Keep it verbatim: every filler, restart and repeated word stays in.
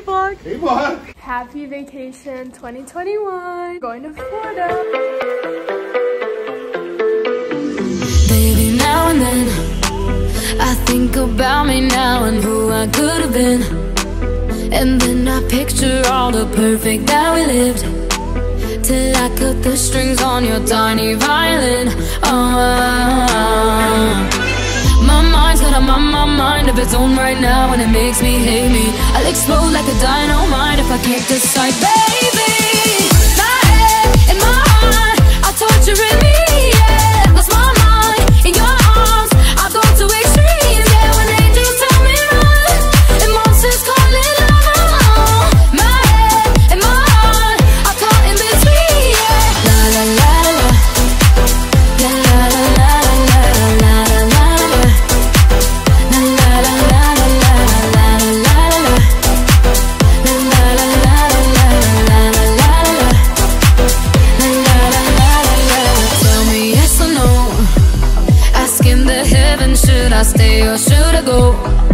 vlog. Hey vlog. Happy vacation twenty twenty-one. Going to Florida. Baby, now and then I think about me now and who I could have been. And then I picture all the perfect that we lived, till I cut the strings on your tiny violin. Oh, my mind's got a mind, my mind of its own right now, and it makes me hate me. I'll explode like a dynamite if I can't decide, baby. My head and my heart are torturing me, yeah. Lost my mind in your arms, I go to extremes, yeah. When angels tell me run and monsters call it love. My head and my heart are caught in between, yeah. La la la la, la la la la la la la la la. Should I stay or should I go?